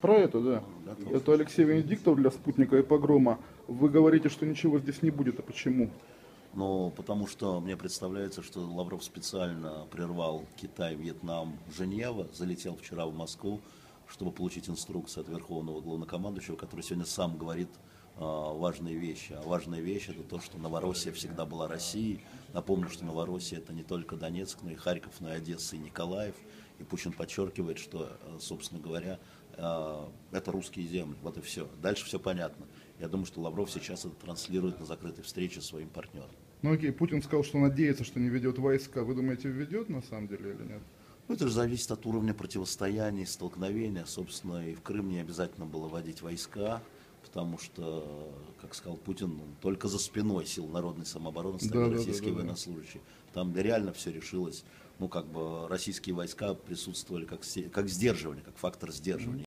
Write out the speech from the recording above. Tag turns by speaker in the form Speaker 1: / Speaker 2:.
Speaker 1: Про это, да.
Speaker 2: Готов.
Speaker 1: Это Алексей Венедиктов для «Спутника» и «Погрома». Вы говорите, что ничего здесь не будет, а почему?
Speaker 2: Но потому что мне представляется, что Лавров специально прервал Китай, Вьетнам, Женева, залетел вчера в Москву, чтобы получить инструкции от Верховного Главнокомандующего, который сегодня сам говорит важные вещи. А важная вещь это то, что Новороссия всегда была Россией. Напомню, что Новороссия это не только Донецк, но и Харьков, но и Одесса, и Николаев. И Путин подчеркивает, что, собственно говоря, это русские земли. Вот и все. Дальше все понятно. Я думаю, что Лавров сейчас это транслирует на закрытой встрече своим партнерам.
Speaker 1: Ну окей, Путин сказал, что надеется, что не ведет войска. Вы думаете, введет на самом деле или нет?
Speaker 2: Ну, это же зависит от уровня противостояния, столкновения. Собственно, и в Крым не обязательно было вводить войска, потому что, как сказал Путин, только за спиной сил народной самообороны стояли российские военнослужащие. Там реально все решилось. Ну, как бы российские войска присутствовали как сдерживание, как фактор сдерживания.